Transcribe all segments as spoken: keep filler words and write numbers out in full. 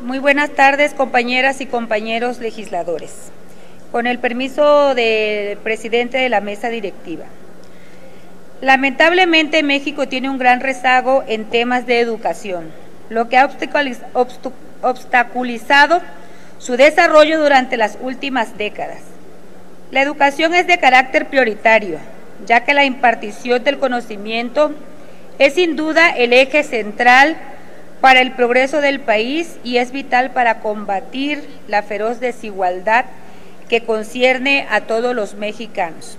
Muy buenas tardes, compañeras y compañeros legisladores. Con el permiso del presidente de la mesa directiva. Lamentablemente, México tiene un gran rezago en temas de educación, lo que ha obstaculizado su desarrollo durante las últimas décadas. La educación es de carácter prioritario, ya que la impartición del conocimiento es sin duda el eje central para el progreso del país y es vital para combatir la feroz desigualdad que concierne a todos los mexicanos.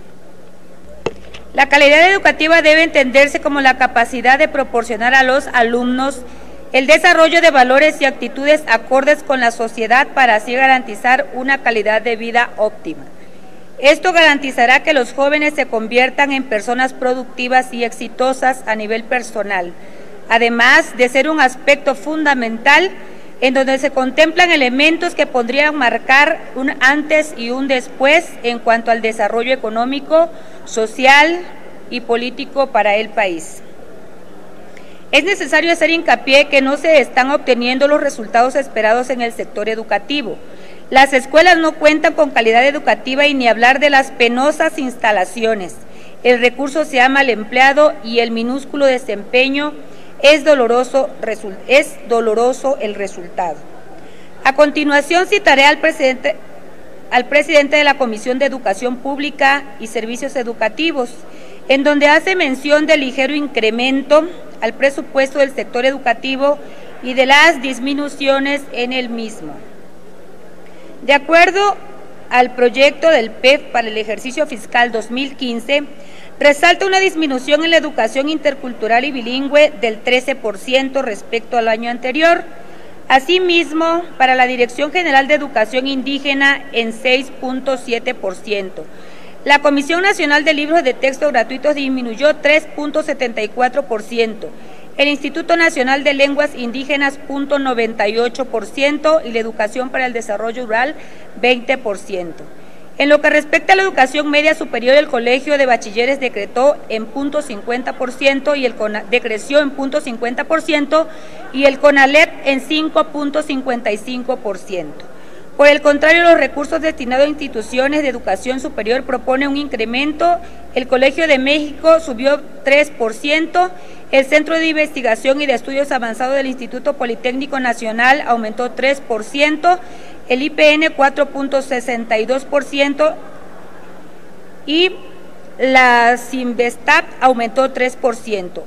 La calidad educativa debe entenderse como la capacidad de proporcionar a los alumnos el desarrollo de valores y actitudes acordes con la sociedad para así garantizar una calidad de vida óptima. Esto garantizará que los jóvenes se conviertan en personas productivas y exitosas a nivel personal, además de ser un aspecto fundamental en donde se contemplan elementos que podrían marcar un antes y un después en cuanto al desarrollo económico, social y político para el país. Es necesario hacer hincapié que no se están obteniendo los resultados esperados en el sector educativo. Las escuelas no cuentan con calidad educativa y ni hablar de las penosas instalaciones. El recurso se ha mal empleado y el minúsculo desempeño es doloroso, es doloroso el resultado. A continuación citaré al presidente, al presidente de la Comisión de Educación Pública y Servicios Educativos, en donde hace mención del ligero incremento al presupuesto del sector educativo y de las disminuciones en el mismo. De acuerdo al proyecto del P E F para el ejercicio fiscal dos mil quince, resalta una disminución en la educación intercultural y bilingüe del trece por ciento respecto al año anterior. Asimismo, para la Dirección General de Educación Indígena en seis punto siete por ciento. La Comisión Nacional de Libros de Texto Gratuitos disminuyó tres punto setenta y cuatro por ciento. El Instituto Nacional de Lenguas Indígenas cero punto noventa y ocho por ciento y la Educación para el Desarrollo Rural veinte por ciento. En lo que respecta a la educación media superior, el Colegio de Bachilleres decretó en punto cincuenta por ciento y el CONA, decreció en punto cincuenta por ciento y el CONALEP en cinco punto cincuenta y cinco por ciento. Por el contrario, los recursos destinados a instituciones de educación superior propone un incremento. El Colegio de México subió tres por ciento, el Centro de Investigación y de Estudios Avanzados del Instituto Politécnico Nacional aumentó tres por ciento, el I P N cuatro punto sesenta y dos por ciento y la Cinvestav aumentó tres por ciento.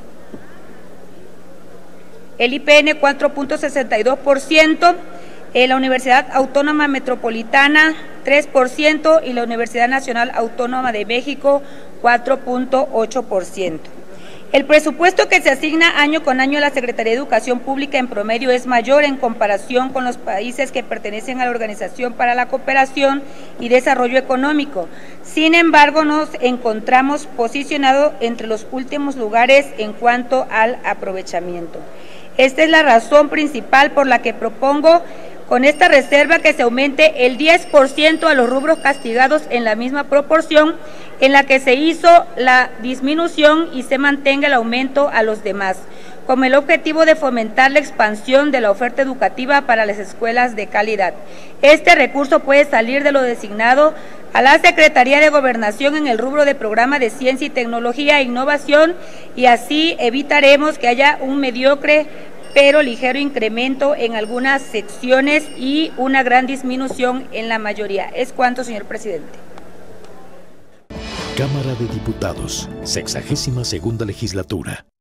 El I P N cuatro punto sesenta y dos por ciento, en la Universidad Autónoma Metropolitana tres por ciento y la Universidad Nacional Autónoma de México cuatro punto ocho por ciento. El presupuesto que se asigna año con año a la Secretaría de Educación Pública en promedio es mayor en comparación con los países que pertenecen a la Organización para la Cooperación y Desarrollo Económico. Sin embargo, nos encontramos posicionados entre los últimos lugares en cuanto al aprovechamiento. Esta es la razón principal por la que propongo con esta reserva que se aumente el diez por ciento a los rubros castigados en la misma proporción en la que se hizo la disminución y se mantenga el aumento a los demás, con el objetivo de fomentar la expansión de la oferta educativa para las escuelas de calidad. Este recurso puede salir de lo designado a la Secretaría de Gobernación en el rubro de Programa de Ciencia y Tecnología e Innovación y así evitaremos que haya un mediocre pero ligero incremento en algunas secciones y una gran disminución en la mayoría. Es cuanto, señor presidente. Cámara de Diputados, sexagésima segunda legislatura.